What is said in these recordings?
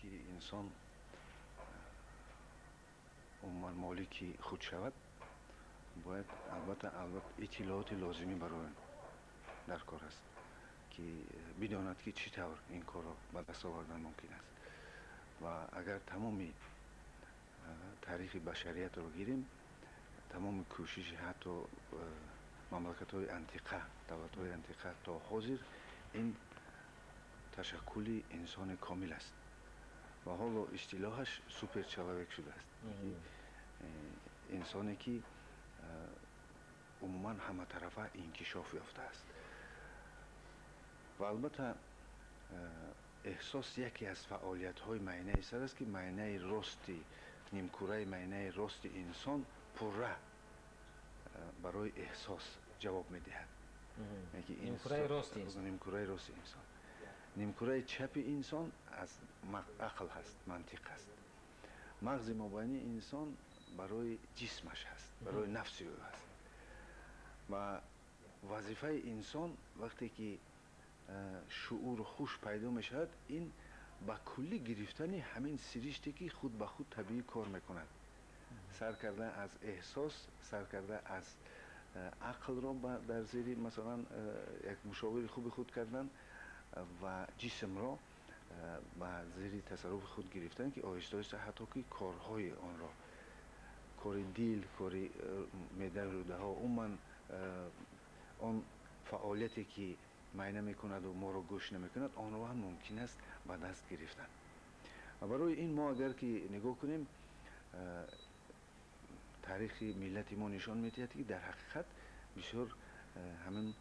که انسان عموما مالکی خود شود باید البته اطلاعات لازمی برای در کار است که بداند که چی طور این کار را به دست آوردن ممکن است و اگر تمامی تاریخ بشریت رو گیریم تمام کوشش حتی مملکت های انتقه دولت های انتقه تا حاضر این تشکل انسان کامل است و حالا اصطلاحش سوپر چلاویک شده است انسانی که عموما همه طرفه انکشاف یافته است و البته احساس یکی از فعالیت های معینه سر است که معینه راست نیمکره معینه راست انسان پره برای احساس جواب میدهد نیمکره راست انسان نیمکره چپ انسان از عقل هست منطق هست مغز مابینی انسان برای جسمش هست برای نفس او هست و وظیفه انسان وقتی که شعور خوش پیدا می شود این با کلی گرفتن همین سرشتی که خود به خود طبیعی کار میکند سر کرده از احساس سر کرده از عقل را در زیر مثلا یک مشاور خوب خود کردن و جسم را به زیر تصرف خود گرفتن که آهسته آهسته حتی که کارهای آن را کار دل کار معده روده ها آن فعالیتی که معینه میکند و ما را گوش نمیکند آن را هم ممکن است به دست گرفتن و برای این ما اگر که نگاه کنیم تاریخ ملت ما نشان میدهد که در حقیقت بسیار همین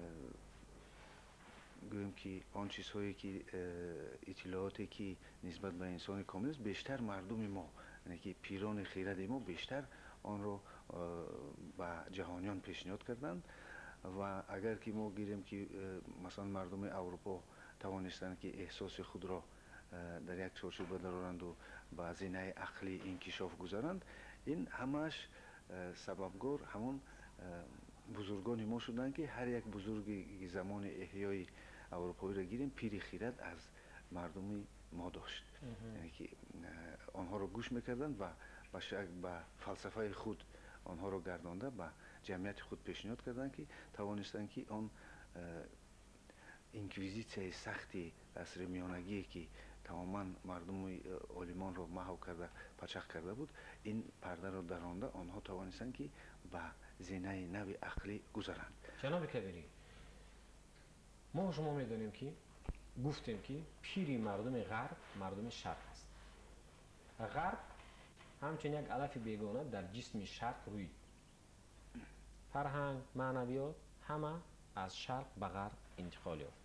گویم که آن چیزهایی که اطلاعاتی که نسبت به انسان کامل است بیشتر مردم ما یعنی که پیران خیرد ما بیشتر آن را به جهانیان پیشنهاد کردند و اگر که ما گیریم که مثلا مردم اروپا توانستند که احساس خود را در یک چارچوب درآورند و به زینه عقلی انکشاف گذارند این همش سببگار همون بزرگان ما شدند که هر یک بزرگ زمان احیای اروپایی را گیریم پیر خیرد از مردم ما داشت یعنی که آنها را گوش میکردند و به فلسفه خود آنها را گردانده به جمعیت خود پیشنهاد کردند که توانستند که آن انکویزیسیون سختی عصر میانگی که تماما مردم عالمان را محو کرده پچق کرده بود این پرده را درانده آنها توانستند که به زینه نو عقلی گذارند. جناب کبیری ما شما میدونیم که گفتیم که پیری مردم غرب مردم شرق است غرب همچنین یک علف بیگانه در جسم شرق روی فرهنگ معنویات همه از شرق به غرب انتقال یافت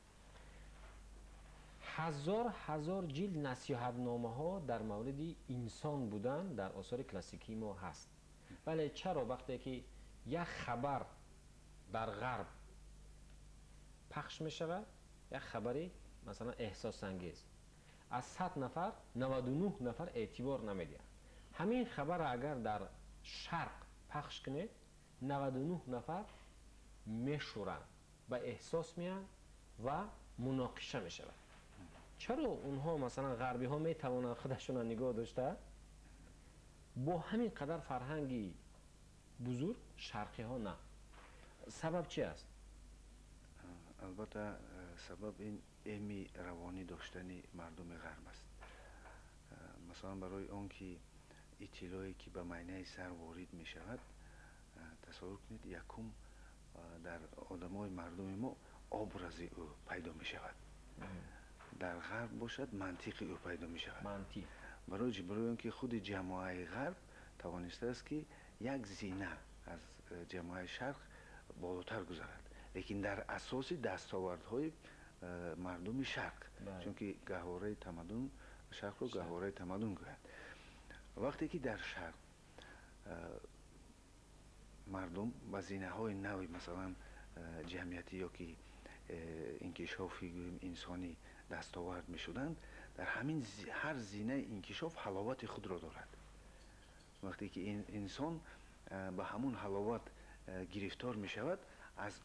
هزار جلد نصیحتنامه ها در مورد انسان بودن در آثار کلاسیکی ما هست ولی چرا وقتی که یک خبر در غرب پخش می شود یک خبری مثلا احساس انگیز از 100 نفر 99 نفر اعتبار نمیدهند همین خبر اگر در شرق پخش کنید 99 نفر میشورند و احساس میان و مناقشه می شود چرا اونها مثلا غربی ها می توانند خودشون را نگاه داشته با همین قدر فرهنگی بزرگ شرقی ها نه سبب چی است؟ البته سبب این علمی روانی داشتن مردم غرب است مثلا برای آن که اطلاعی که به معنی سر وارد می شود تصور کنید یکم در آدمای مردم ما ابراز او پیدا می شود در غرب باشد منطق او پیدا می شود منطق برای آن که خود جامعه غرب توانسته است که یک زینه از جامعه شرق بالاتر گذارد لیکن در اساس دستاوردهای مردم شرق چون که گهواره تمدن شرق رو گهواره تمدن گوید وقتی که در شرق مردم با زینه های نوی مثلا جمعیتی یا که انکشافی انسانی دستاورد می شدند در همین هر زینه انکشاف حلاوت خود را دارد وقتی که این انسان به همون حلاوت گرفتار می شود از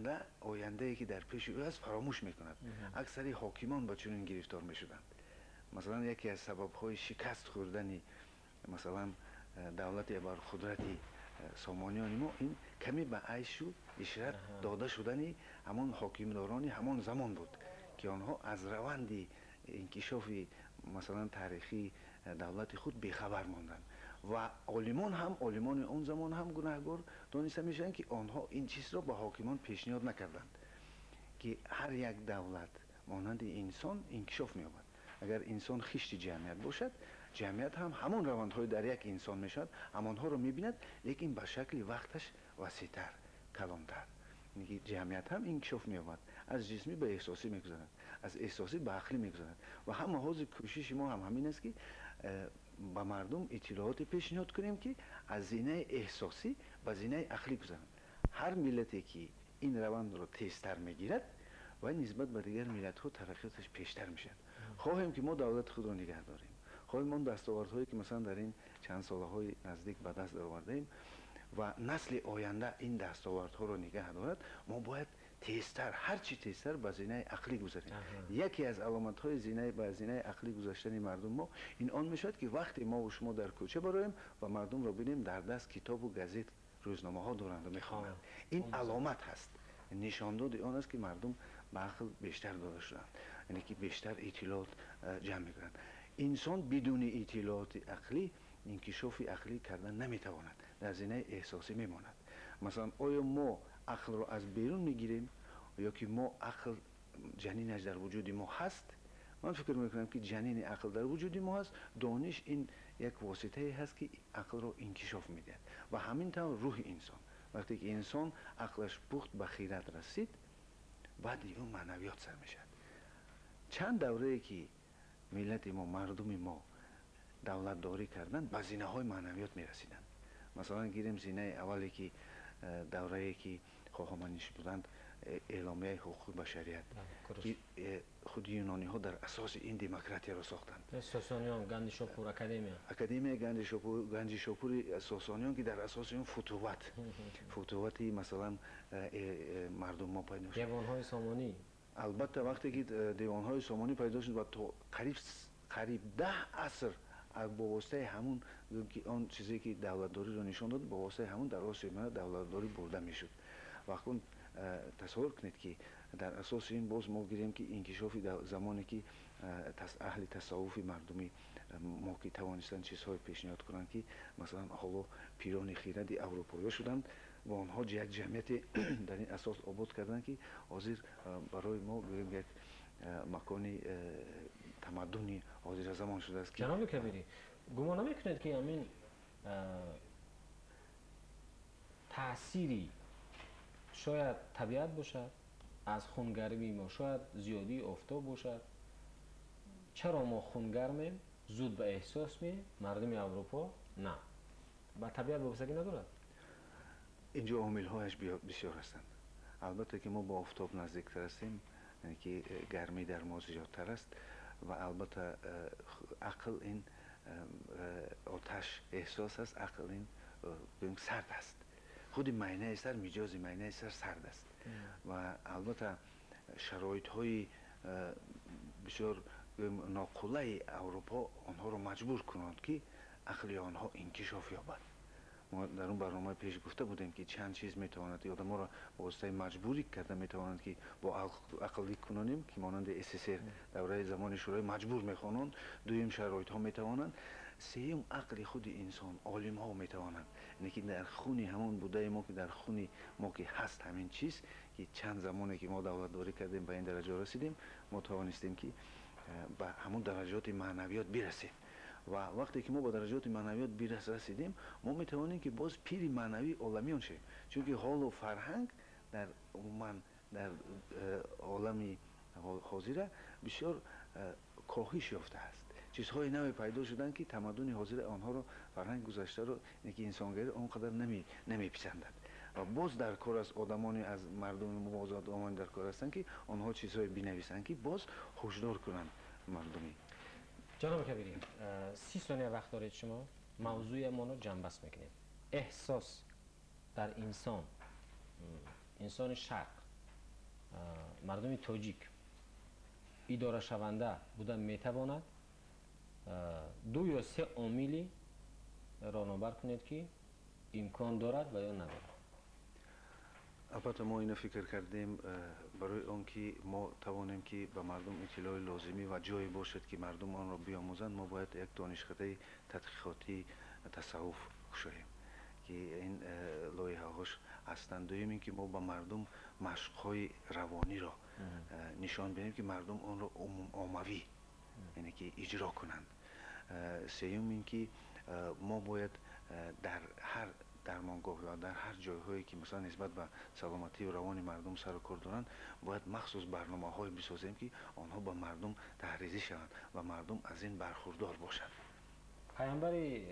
آینده که در پیش او است فراموش می کند اکثری حاکمان به چنین گرفتار می شدند مثلا یکی از سبب‌های شکست خوردن مثلا دولت بر قدرت سامانیان ما این کمی به عیش و عشرت داده شدن همون حاکمداران همون زمان بود که آنها از روند انکشاف مثلا تاریخی دولت خود بیخبر ماندند و عالمان اون زمان هم گناهگار دانسته میشن که آنها این چیز را به حاکمان پیشنهاد نکردند که هر یک دولت مانند انسان انکشاف می‌یابد. اگر انسان خشت جمعیت باشد، جمعیت هم همون روندهای در یک انسان میشد، همانها رو می‌بیند، لیکن به شکل وقتش وسیع‌تر، کلان‌تر. میگه جمعیت هم انکشاف می‌یابد، از جسمی به احساسی می‌گذرد، از احساسی به عقلی می‌گذرد و هم حاضر کوشش ما هم همین است که با مردم اطلاعات پیشنهاد کنیم که از زینه احساسی به زینه عقلی گذرند. هر ملتی که این روند رو تیزتر میگیرد و نسبت به دیگر ملت ها ترقیاتش پیشتر میشد. خواهیم که ما دولت خود را نگه داریم، خواهیم ما دستاوردهایی که مثلا در این چند سالهای نزدیک به دست آوردیم و نسل آینده این دستاوردها رو نگه دارد، ما باید تیزتر، هرچی تیزتر به زینه عقلی گذاریم. یکی از علامت های به زینه عقلی گذاشتن مردم ما این آن میشد که وقتی ما و شما در کوچه برایم و مردم را ببینیم در دست کتاب و گازت روزنامه ها دارند و میخوانند، این علامت هست، نشان داد آن است که مردم به عقل بیشتر داده شدند، یعنی که بیشتر اطلاعات جمع میکنند. انسان بدون اطلاعات عقلی انکشاف عقلی کردن نمیتواند، در زینه احساسی میماند. مثلا آیا ما عقل رو از بیرون میگیریم یا که ما عقل جنینش در وجود ما هست؟ من فکر میکنم که جنین عقل در وجود ما هست. دانش این یک واسطه هست که عقل رو انکشاف میده و همین طور روح انسان، وقتی که انسان عقلش پخت به خیرت رسید، بعد اون معنویات سر میشد. چند دوره که ملت ما، مردم ما دولت داری کردن، به زینه های معنویات میرسیدن. مثلا گیریم زینه اولی که دوره‌ای که خواهمانیش بودند، اعلامیه حقوق بشریت، خود یونانی ها در اساس این دموکراسی را ساختند. ساسانیان، گنج شاپور، اکادمی گنج شاپور ساسانیان که در اساس این فتوحاتی مثلا مردم ما پیدا شد. دیوان‌های سامانی، البته وقتی که دیوان‌های سامانی پیدا شد و تا قریب 10 عصر با واسطه همون آن چیزی که دولتداری رو نشان داد، با واسطه همون در آسیا میانه دولتداری برده میشد. وقتی تصور کنید که در اساس این باز ما گیریم که انکشاف زمانی که اهل تصوف مردمی ما که توانستن چیزهای پیشنهاد کنند که مثلا حالا پیران خیرد اروپایی شدند و آنها یک جمعیت در این اساس آباد کردند که حاضر برای ما یک مکانی تمدنی حاضر زمان شده است. جناب کبیری، گمان نمی‌کنید که همین تأثیری شاید طبیعت باشد، از خونگرمی ما شاید زیادی آفتاب باشد؟ چرا ما خونگرمیم، زود به احساس می، مردم اروپا نه؟ با طبیعت وابستگی ندارد؟ اینجا عامل‌هایش بسیار هستند. البته که ما با آفتاب نزدیکتر هستیم، یعنی که گرمی در ما زیادتر است و البته عقل این آتش احساس است، عقل این سرد است. خود معنی سر، مجاز معنی سر سرد است و البته شرایط های بسیار ناقله اروپا آنها رو مجبور کنند که عقل آنها انکشاف یابد. ما در اون برنامه پیش گفته بودیم که چند چیز میتواند آدم را با واسطه مجبوری کرده میتواند که با عقلی کنونیم که مانند SSR دوره زمان شورای مجبور میخوانند. دویم شرایط ها میتوانند. سوم عقل خود انسان، عالم ها میتوانند، یعنی که در خون همون بوده ما که در خون ما که هست همین چیز که چند زمانی که ما دولت داری کردیم به این درجه رسیدیم، ما توانستیم که به همون درجات معنویات برسیم و وقتی که ما به درجات معنویات رسیدیم، ما میتوانیم که باز پیر معنوی عالمیان شیم، چون که حال و فرهنگ در عموما در عالم حاضر بسیار کاهش یافته است. چیزهای نوی پیدا شدن که تمدن حاضر آنها رو، فرهنگ گذشته رو، اینکه انسانگری آنقدر نمیپسندند و باز در کار از آدمانی، از مردم ما آدمان در کار هستند که آنها چیزهای بنویسند که باز هشدار کنند مردمی. جناب کبیری، 30 ثانیه وقت دارید شما، موضوع ما رو جنبست میکنید. احساس در انسان شرق، مردم تاجیک اداره شونده بودن میتواند دو یا سه عاملی راهنمایی کنید که امکان دارد و یا ندارد. البته ما اینو فکر کردیم برای آنکه ما توانیم که به مردم اطلاع لازمی و جایی باشد که مردم آن را بیاموزند، ما باید یک دانشکده تحقیقاتی تصوف گشاییم که این لایحه هاش هستند. دوم اینکه ما به مردم مشق‌های روانی را نشان بدهیم که مردم آن را عمومی یعنی که اجرا کنند. سوم اینکه ما باید در هر درمانگاه یا در هر جایهایی که مثلا نسبت به سلامتی و روان مردم سر و کار دارند، باید مخصوص برنامه‌های بسازیم که آنها با مردم تحریزی شوند و مردم از این برخوردار باشند. پیامبر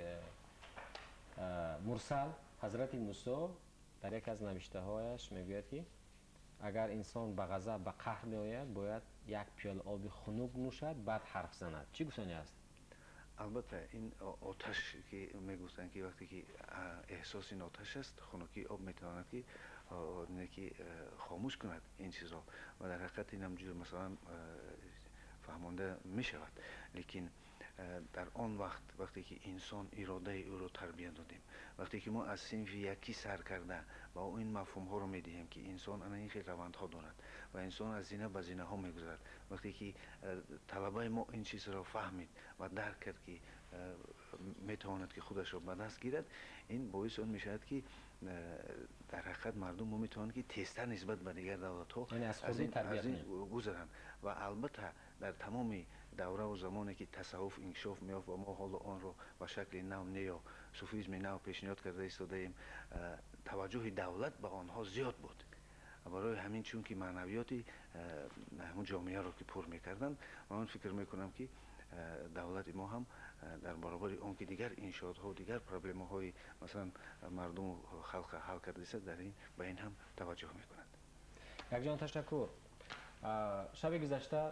مرسل حضرت موسی در یک از نوشته هایش میگوید که اگر انسان به غضب به قهر میآید باید یک پیاله آب خنک نوشد بعد حرف زند. چی گفتنی است؟ البته این آتش که میگوستن که وقتی که احساس این آتش است، خنکی آب میتواند که خاموش کند این چیز را و در حقیقت این همجور مثلا فهمانده می شود. لیکن در آن وقتی که انسان اراده او را تربیت دادیم، وقتی که ما از صنف یکی سر کرده و این مفهوم ها رو می دهیم که انسان این خیلی روند ها دارد و انسان از زینه به زینه ها می گذرد، وقتی که طلبه ما این چیز را فهمید و درک کرد که می تواند که خودش را به دست گیرد، این باعث آن می شود که در حقیقت مردم می توانند که تیزتر نسبت به دیگر دولت ها از این گذرند. و البته در تمام دوره و زمانی که تصوف انکشاف می‌یافت و ما حالا آن را به شکل نو نیا صوفیسم نو پیشنهاد کرده ایستاده ایم، توجه دولت به آنها زیاد بود. برای همین چون که معنویاتی همون جامعه را که پر می‌کردند، من فکر می‌کنم که دولت ما هم در برابر آن که دیگر انشاءات‌ها و دیگر پروبلم‌های مثلا مردم و خلق حل کرده است، در این به این هم توجه می‌کند. یک جان تشکر. شب گذشته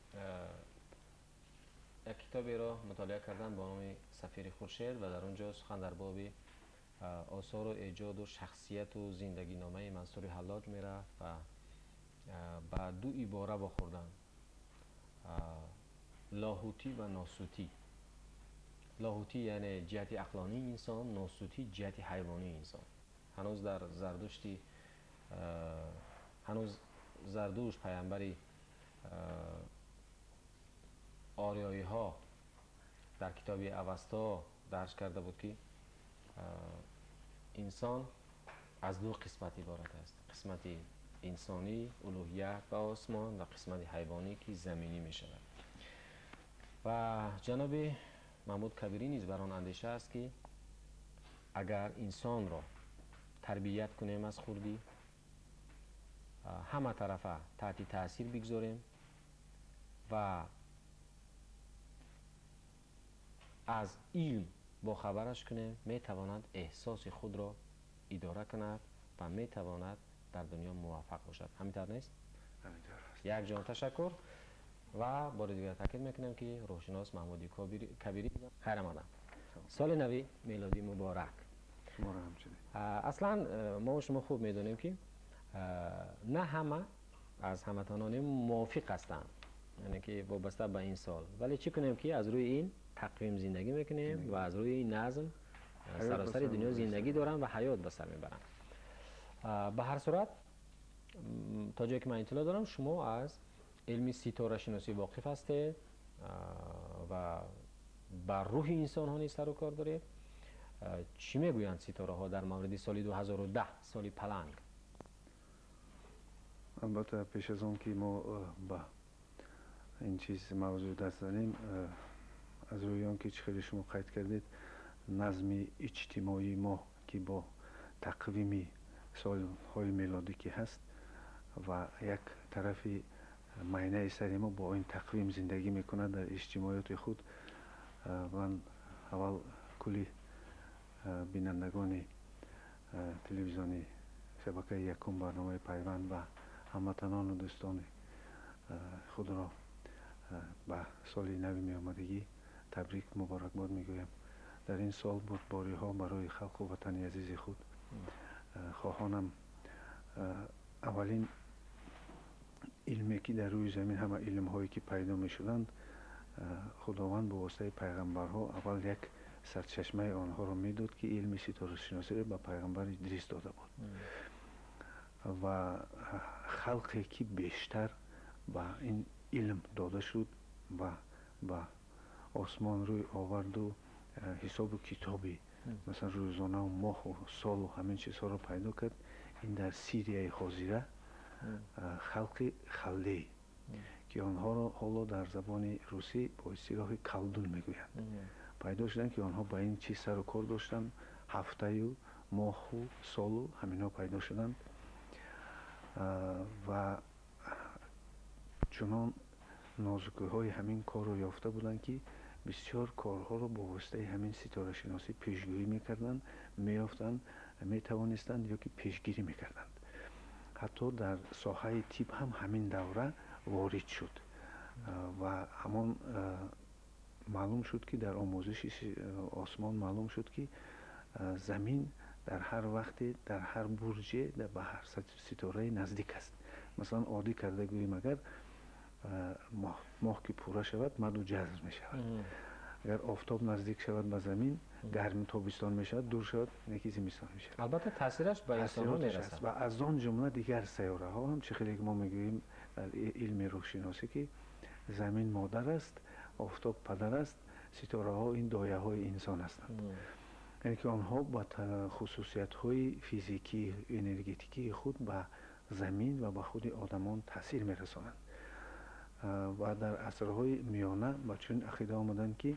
یک کتابی را مطالعه کردم با نام سفیر خورشید و در اونجا سخن در باب آثار و ایجاد و شخصیت و زندگی نامه منصور حلاج میرفت و با دو عباره بخوردن: لاهوتی و ناسوتی. لاهوتی یعنی جهت عقلانی انسان، ناسوتی جهت حیوانی انسان. هنوز در زردشتی زردوش پیامبری آریایی ها در کتاب اوستا درس کرده بود که انسان از دو قسمت عبارت است: قسمت انسانی الوهیت و آسمان و قسمت حیوانی که زمینی می شود. و جناب محمود کبیری نیز بر آن اندیشه است که اگر انسان را تربیت کنیم از خردی، همه طرفه تحت تاثیر بگذاریم و از علم با خبرش کنیم، می تواند احساس خود را اداره کند و می تواند در دنیا موفق باشد. همینطور نیست؟ همینطور است. یک جان تشکر و بار دیگر تاکید میکنم که روحشناس محمود کبیری خیر آمدن. سال نوی میلادی مبارک. شما را همچنین. اصلا ما و شما خوب میدونیم که نه همه از هموطنان موافق هستند، یعنی که وابسته به این سال، ولی چی کنیم که از روی این تقویم زندگی میکنیم و از روی این نظم سراسر دنیا زندگی دارن و حیات به سر میبرن. به هر صورت تا جایی که من اطلاع دارم شما از علم ستاره شناسی واقف هستید و بر روح انسان ها نیز سر و کار دارید. چی میگویند ستاره ها در مورد سال 2010 سال پلنگ؟ البته پیش از اون که ما با این چیز موضوع دست داریم، از روی آن که خیلی شما قید کردید نظم اجتماعی ما که با تقویم سالهای میلادی که هست و یک طرفی معنی سری ما با این تقویم زندگی میکنه در اجتماعیات خود، من اول کلی بینندگان تلویزیونی شبکه یکم برنامه پیوند و هموطنان و دوستان خود را به سال نو می آمدگی تبریک مبارکباد میگویم. در این سال بردباری ها برای خلق و وطن عزیز خود خواهانم اولین علمی که در روی زمین همه علم هایی که پیدا می شدند خداوند به واسطه پیغمبرها اول یک سرچشمه آنها را میداد که علم ستاره شناسی را به پیغمبر ادریس داده بود و خلقی که بیشتر به این علم داده شد و به آسمان روی آورد و حساب و کتابی مثلا روزانه و ماه و سال و همین چیزها را پیدا کرد. این در سیریای حاضره خلق خلدی که آنها را حالا در زبان روسی با اصطلاح کلدون میگویند پیدا شدن که آنها با این چیز سر و کار داشتن، هفته و ماه و سال و همینا پیدا شدند و چنان نازکی های همین کار رو یافته بودند که بسیار کارها رو با واسطه همین ستاره شناسی پیشگیری میکردند، میافتند، میتوانستند یا که پیشگیری میکردند. حتی در ساحه طب هم همین دوره وارد شد و همان معلوم شد که در آموزش آسمان معلوم شد که زمین در هر وقت در هر برج به هر ستاره نزدیک است. مثلا عادی کرده گوییم اگر ماه که پوره شود مد جزر می شود، اگر آفتاب نزدیک شود به زمین گرم تابستان می شود، دور شود یکی زمستان می شود. البته تاثیرش به انسان ها میرسد و از آن جمله دیگر سیاره ها هم چه خیلی که ما میگوییم در علم روح‌شناسی که زمین مادر است، آفتاب پدر است، ستاره ها این دایه های انسان هستند. یعنی که آنها با خصوصیت های فیزیکی انرژتیکی خود به زمین و به خود آدمان تاثیر میرسانند و در عصرهای میانه با چون عقیده آمدند که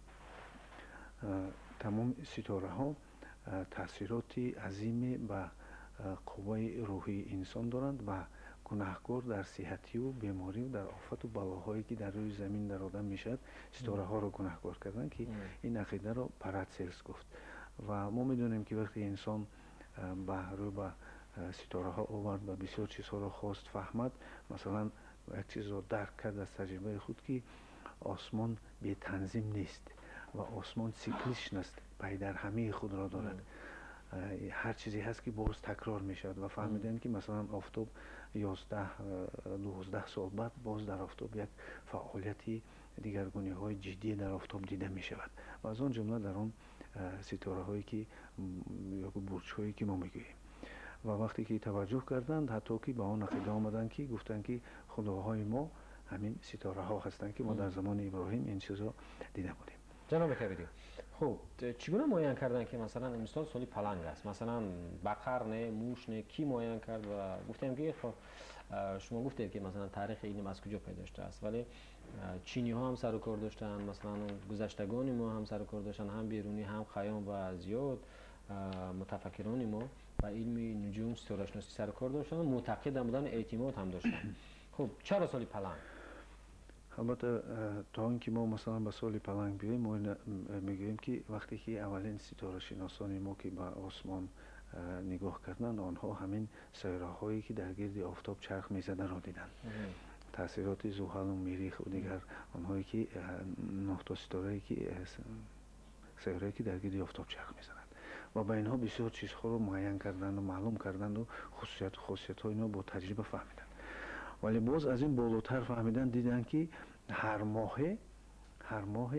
تمام ستاره ها تاثیرات عظیمی به قوه روحی انسان دارند و گناهکار در صحتی و بیماری و در آفت و بلاهایی که در روی زمین در آدم میشد ستاره ها رو گناهکار کردن که این عقیده رو پاراتسلس گفت. و ما میدونیم که وقتی انسان به ستاره ها آورد و بسیار چیزها رو خواست فهمد، مثلا یک چیز رو درک کرد از تجربه خود که آسمان بی تنظیم نیست و آسمان سیکلیش نیست، پی در همه خود را دارد. هر چیزی هست که باز تکرار می شود و فهمیدن که مثلا آفتاب 11-12 سال بعد باز در آفتاب یک فعالیتی دیگرگونی های جدی در آفتاب دیده می شود و از آن جمله در آن ستاره هایی که یا برج هایی که ما میگوییم. و وقتی که توجه کردند حتی که به آن عقیده آمدند که گفتند که خداهای ما همین ستاره ها هستند که ما در زمان ابراهیم این چیزا دیده بودیم. جناب کبیری، خب چگونه معین کردن که مثلا امسال سالی پلنگ است، مثلا بقر نه موش نه، کی معین کرد؟ و گفتیم که خب شما گفتید که مثلا تاریخ علم از کجا پیدا شده است، ولی چینی ها هم سر و کار داشتن، مثلا گذشتگان ما هم سر و کار داشتن، هم بیرونی هم خیام و زیاد متفکران ما و علم نجوم ستاره شناسی سر و کار داشتن، معتقد بودن، اعتماد هم داشتن. خب چرا سالی پلنگ؟ البته تا اینکه ما مثلا به سال پلنگ بیاییم ما میگوییم که وقتی که اولین ستاره شناسان ما که به آسمان نگاه کردند آنها همین سیاره هایی که در گرد آفتاب چرخ میزدن را دیدند. تاثیرات زحل و مریخ و دیگر آنهایی که نقطه ستاره که سیاره که در گرد آفتاب چرخ میزنند و با اینها بسیار چیزها رو معین کردند و معلوم کردند و خصوصیت های اینا با تجربه فهمیدند. ولی باز از این بالاتر فهمیدن دیدن که هر ماه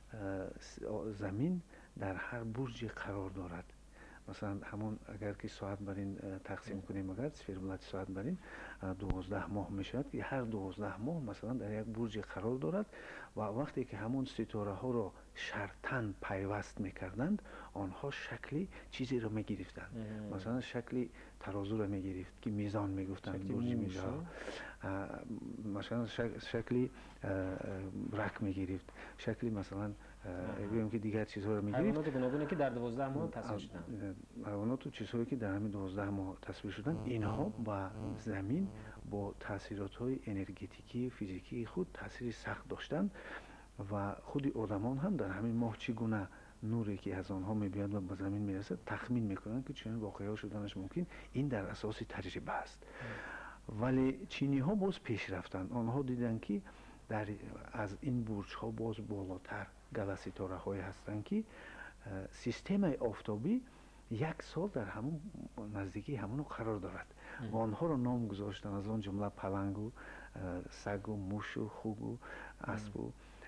زمین در هر برجی قرار دارد. مثلا همون اگر که ساعت بر این تقسیم کنیم، اگر سفربلت ساعت بر این 12 ماه میشود که هر 12 ماه مثلا در یک برج قرار دارد و وقتی که همون ستاره ها را شرطاً پیوست میکردند آنها شکلی چیزی را میگرفتند. مثلا شکلی ترازو را میگرفت که میزان میگفتند، برج میزان، مثلا شکلی رک میگرفت، شکلی مثلا بگیم که دیگر چیزها رو میگرفت. حیوانات گوناگونی که در 12 ماه تصویر شدن، حیوانات و چیزهایی که در همین 12 ماه تصویر شدن، اینها با زمین با تاثیرات‌های انرژتیکی فیزیکی خود تاثیر سخت داشتند و خود آدمان هم در همین ماه چگونه نوری که از آنها میبیاد و به زمین میرسد تخمین میکنند که چنین واقعه شدنش ممکن. این در اساس تجربه است. ولی چینی ها باز پیش رفتند، آنها دیدن که از این برج ها باز بالاتر گلستاره های هستند که سیستم آفتابی یک سال در همون نزدیکی همون قرار دارد و آنها را نام گذاشتن، از آن جمله پلنگ و سگ و موش و خوک و اسب و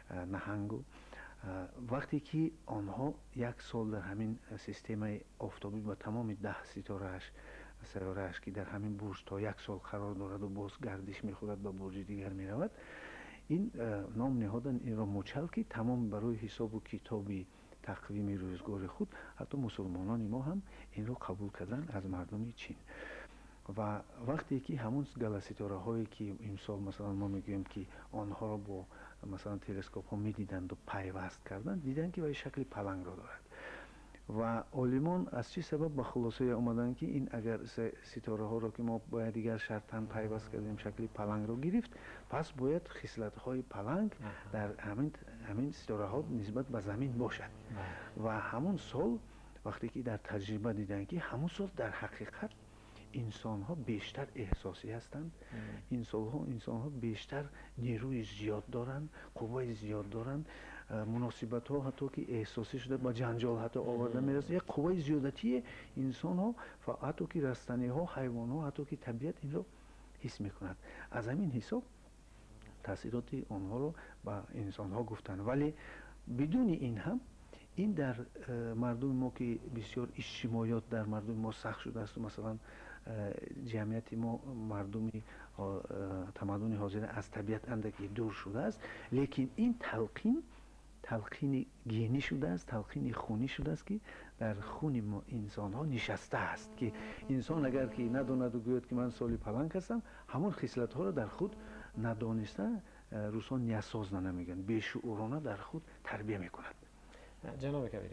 نهنگو وقتی که آنها یک سال در همین سیستم آفتابی با تمام 10 سیاره‌اش که در همین برج تا یک سال قرار دارد و باز گردش می‌خورد به برج دیگر می‌رود، این نام نهادن این را مچل که تمام برای حساب و کتابی تقویم روزگار خود حتی مسلمانان ما هم این را قبول کردن از مردم چین. و وقتی که همون گالستاره هایی که امسال مثلا ما میگوییم که آنها را با مثلا تلسکوپ ها میدیدند و پیوست کردند، دیدن که به شکل پلنگ را دارد و عالمان از چه سبب به خلاصه آمدن که این اگر ستاره ها را که ما باید دیگر شرطاً پیوست کردیم شکل پلنگ را گرفت، پس باید خصلت های پلنگ در همین ستاره ها نسبت به زمین باشد. و همون سال وقتی که در تجربه دیدن که همون سال در حقیقت انسان ها بیشتر احساسی هستند، انسان ها بیشتر نیروی زیاد دارند، قوه زیاد دارند، مناسبت ها حتی که احساسی شده با جنجال حتی آورده میرسه، یک قوه زیادتی انسان ها و حتی که رستنی ها، حیوان ها، حتی که طبیعت این رو حس میکند. از همین حساب تاثیرات آنها رو با انسان ها گفتن. ولی بدون این هم این در مردم ما که بسیار اجتماعیات در مردم ما سخت شده است، مثلا جمعیت ما مردمی تمدن حاضر از طبیعت اندکی دور شده است، لیکن این تلقین گینی شده است، تلقین خونی شده است که در خون ما انسان ها نشسته است که انسان اگر که نداند و گوید که من سالی پلنگ هستم، همون خصلت ها را در خود ندانسته روسان نیاساز نمیگن، بیشعورانه در خود تربیه میکند. جناب کبیری،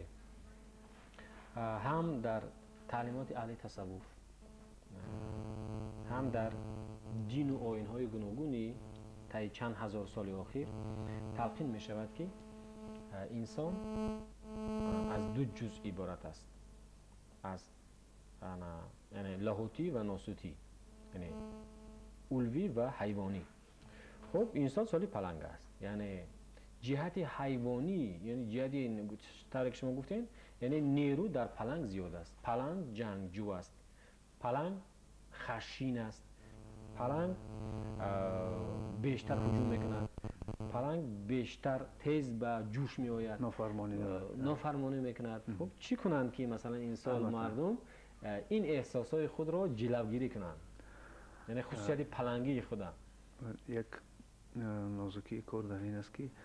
هم در تعلیمات اهل تصوف هم در دین و آیین‌های گوناگونی طی چند هزار سال اخیر تلقین می شود که انسان از دو جزء عبارت است، از یعنی لاهوتی و ناسوتی، یعنی علوی و حیوانی. خب انسان سالی پلنگ است، یعنی جهت حیوانی، یعنی جهت طوری که شما گفتین، یعنی نیرو در پلنگ زیاد است. پلنگ جنگجو است، پلنگ خشین است، پلنگ بیشتر هجوم میکند، پلنگ بیشتر تیز به جوش می آید، نافرمانی میکند. خب چی کنند که مثلا انسان مردم این احساسات خود را جلوگیری کنند، یعنی خصوصیت پلنگی خودم؟ یک نازکی کار در این است که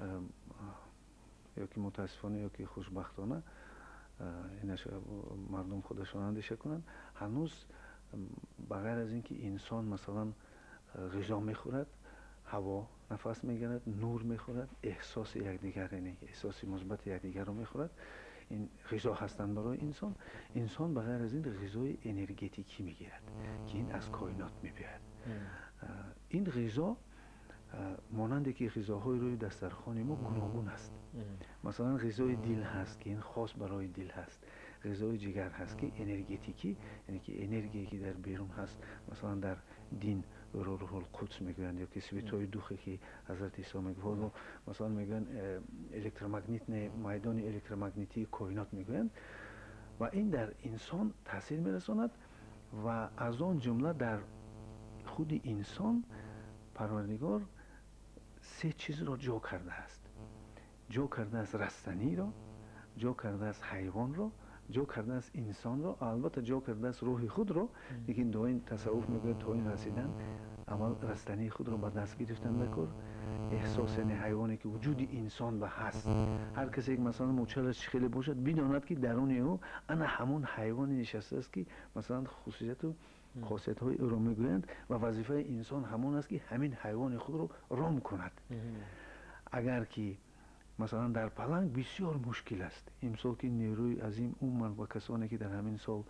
یا که متاسفانه یا که خوشبختانه اینش مردم خودشان اندیشه کنند، هنوز بغیر از اینکه انسان مثلا غذا میخورد، هوا نفس میگیرد، نور میخورد، احساس یکدیگر، یعنی احساس مثبت یکدیگر رو میخورد، این غذا هستند برای انسان بغیر از این غذای انرژتیکی میگیرد که این از کائنات میبیاید. این غذا مانند که غذاهای روی دسترخوان ما گوناگون است. مثلا غذای دل هست که این خاص برای دل هست، غذای جگر هست که انرژتیکی، یعنی که انرژی که در بیرون هست، مثلا در دین روح القدس میگویند، یا که سویتای دوخی که حضرت عیسی میگوید، مثلا میگن الکترومگنیت، میدان الکترومگنیتی کائنات میگویند، و این در انسان تاثیر میرساند. و از آن جمله در خود انسان پروردگار سه چیز را جا کرده است. جا کرده است رستنی را، جا کرده است حیوان را، جا کرده است انسان را، البته جا کرده است روح خود را. لیکن دو این تصوف میگه تا این رسیدن اول رستنی خود را به دست گرفتن بکر، احساس یعنی حیوانی که وجود انسان به هست. هر کسی که مثلا موچلش خیلی باشد بداند که درون او انا همون حیوانی نشسته است که مثلا خصوصیت و خاصیت های او را میگویند و وظیفه انسان همون است که همین حیوان خود را رام کند. اگر که مثلا در پلنگ بسیار مشکل است. امسال که نیروی عظیم اومد و کسانی که در همین سال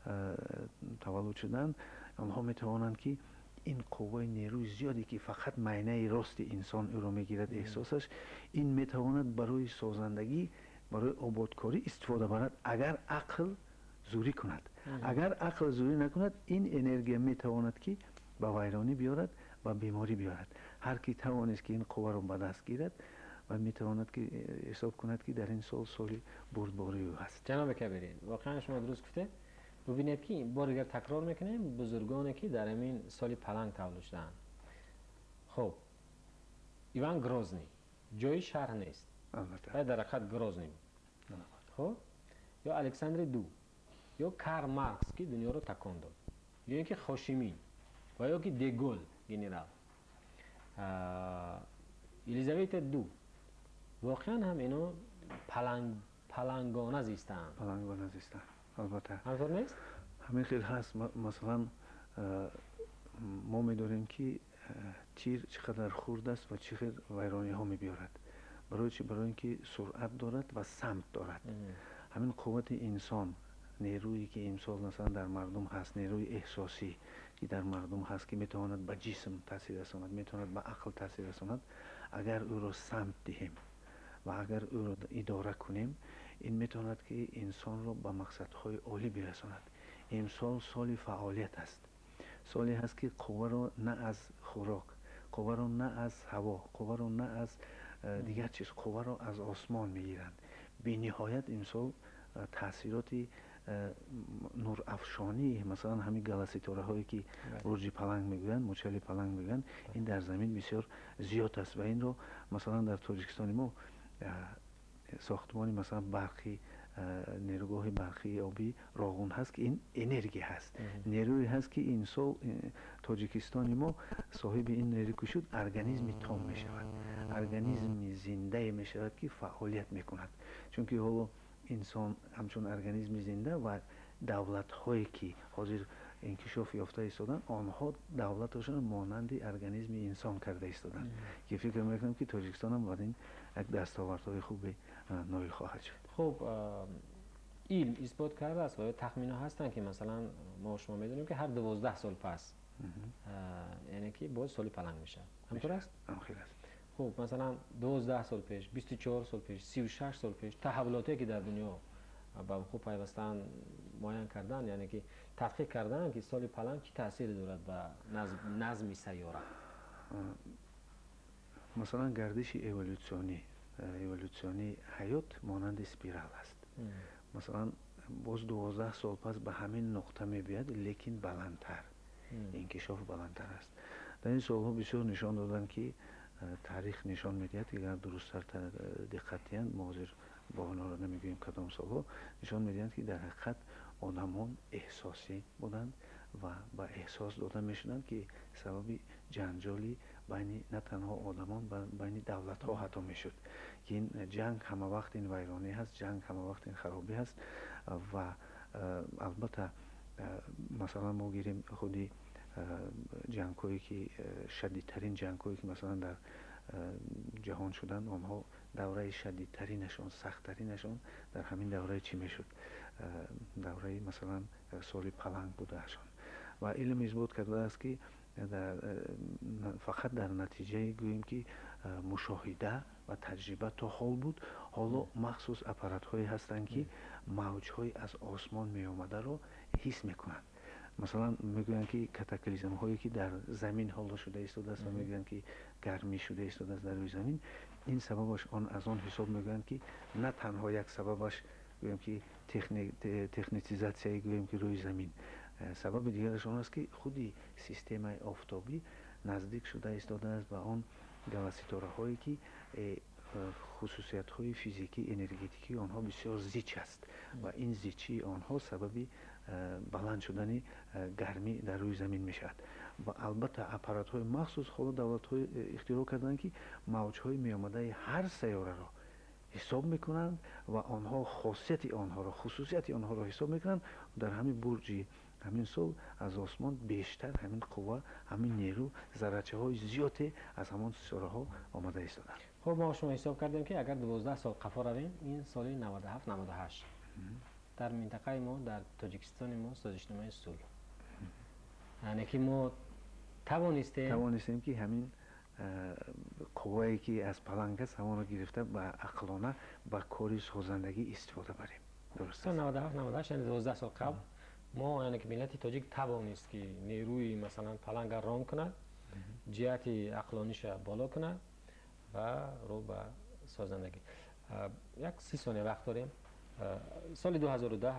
تولد شدند، آنها میتوانند که این قوه نیروی زیادی که فقط معنی راست انسان او را میگیرد، احساسش، این میتواند برای سازندگی، برای آبادکاری استفاده برد اگر عقل زوری کند. اگر عقل زوری نکند، این انرژی میتواند که به ویرانی بیارد و بیماری بیارد. هر کی توانست که این قوه را به دست گیرد و میتواند که حساب کند که در این سالی بردباری او هست. جناب کبیری، واقعا شما درست گفته. ببینید که بار دیگر تکرار میکنیم، بزرگانی که در همین سال پلنگ تولد شدند. خب ایوان گروزنی جای شهر نیست، البته باید در حقیقت گروزنی بود. خب یا الکساندر دو یا کارل مارکس که دنیا رو تکان داد، یا اینکه خوشیمین و یا که دگل گنرال الیزابت دو، واقعا هم اینا پلنگانه زیستن. پلنگانه زیستن البته همطور نیست؟ همین خیلی هست. مثلا ما می‌دونیم که تیر چقدر خرد است و چقدر ویرانی ها می‌بیارد. برای چی؟ برای اینکه سرعت دارد و سمت دارد. همین قوت انسان، نیرویی که امسال مثلا در مردم هست، نیروی احساسی که در مردم هست که میتواند به جسم تاثیر رساند، میتواند به عقل تاثیر رساند، اگر او را سمت دهیم و اگر او را اداره کنیم، این میتواند که انسان را به مقصدهای عالی برساند. امسال سال فعالیت است، سالی هست که قوه را نه از خوراک، قوه را نه از هوا، قوه را نه از دیگر چیز، قوه را از آسمان میگیرند. به نهایت امسال تاثیرات نور افشانی، مثلا همین گالستوره هایی که برج پلنگ میگویند، مچل پلنگ میگویند، این در زمین بسیار زیاد است و این رو مثلا در تاجیکستان ما ساختمانی مثلا برقی، نیروگاه برقی آبی راغون هست که این انرژی هست، نیروی هست که این سال تاجیکستان ما صاحب این نیروی شد، ارگانیسم تام می شود، ارگانیسم زنده می شود که فعالیت می کند. چون که حالا انسان همچون ارگانیسم زنده و دولت هایی که حاضر انکشاف یافته ایستادن، آنها دولتشان مانند ارگانیسم انسان کرده ایستادن که فکر میکنم که تاجیکستان هم بعد این یک دستاوردهای خوبی نایل خواهد شد. خب علم اثبات کرده است و تخمین ها هستن که مثلا ما شما میدونیم که هر 12 سال پس یعنی که باز سال پلنگ میشه، همطور است؟ همخیر است. خب مثلا 12 سال پیش، 24 سال پیش، 36 سال پیش تحولاتی که در دنیا با خوب پیوستن معین کردن، یعنی که تحقیق کردن که سال پلنگ چه تأثیری دارد به نظم سیاره. مثلا گردش ایولوسیونی حیات مانند اسپیرال است. مثلا باز 12 سال پس به همین نقطه میبیاد، لیکن بلندتر، انکشاف بلندتر است. در این سالها بسیار نشان دادن که تاریخ نشان میدهد که اگر درست‌تر دقتیان، ما با آنها را نمیگوییم کدام سالها، نشان میدهند که در حقیقت آدمان احساسی بودند و با احساس داده میشدند که سبب جنجالی بین نه تنها آدمان بین دولت ها حتی میشد که این جنگ همه وقت این ویرانی هست، جنگ همه وقت این خرابی هست. و البته مثلا ما گیریم خودی جنگ هایی که شدیدترین جنگ هایی که مثلا در جهان شدن، آنها دوره شدیدترینشون، سختترینشون در همین دوره چی میشد؟ دوره مثلا سال پلنگ بودهشون. و علم اثبات کرده است که فقط در نتیجه گوییم که مشاهده و تجربه تا حال بود، حالا مخصوص اپارات هایی هستند که موج های از آسمان می آمده رو حس میکنند. مثلا میگویند که کاتاکلیزم هایی که در زمین حالا شده ایستاده است و میگویند که گرمی شده ایستاده است در روی زمین، این سببش از آن حساب میگویند که نه تنها یک سببش گوییم که تکنیتیزاسیون گوییم که روی زمین، سبب دیگرش آن است که خودی سیستم آفتابی نزدیک شده ایستاده است به آن گالستوره هایی که خصوصیت های فیزیکی انرژتیکی آنها بسیار زیچ است و این زیچی آنها سبب بلند شدن گرمی در روی زمین می شود. و البته اپارات های مخصوص خود دولت های اختراع کردن که موج های می آمده هر سیاره را حساب میکنند و آنها خاصیت آنها را، خصوصیت آنها را حساب میکنند. در همین برج همین سال از آسمان بیشتر همین قوه، همین نیرو، ذره‌چه های زیادی از همان ستاره ها آمده ایستادند. خب ما شما حساب کردیم که اگر 12 سال قفا رویم، این سال 97 98 در منطقه ما، در تاجیکستان ما سازشنامه صلح، یعنی که ما توانستیم که همین قوه‌ای که از پلنگ است همون رو گرفته با عقلانه با کاری سازندگی استفاده بریم. درست است. 97 98 یعنی 12 سال قبل ما، یعنی که ملت تاجیک توانست که نیروی مثلا پلنگ رام کند، جهت عقلانیش بالا کند و رو به سازندگی. یک 30 ثانیه وقت داریم. سال 2010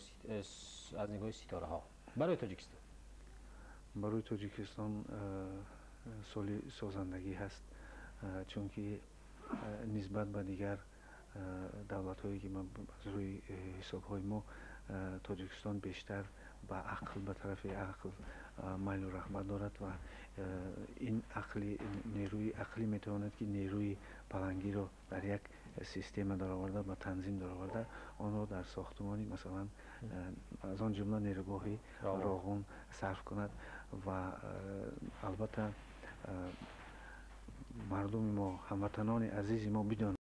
از نگاه ستاره ها برای تاجیکستان، برای تاجیکستان سال سازندگی هست، چون که نسبت به دیگر دولت‌هایی که از روی حساب‌های ما تاجیکستان بیشتر به عقل، به طرف عقل میل و رغبت دارد و این نیروی عقلی میتواند که نیروی پلنگی را در یک سیستم در آورده، به تنظیم در آورده، آن را در ساختمانی مثلا از آن جمله نیروگاه راغون صرف کند و البته مردم ما، هموطنان عزیز ما بدانند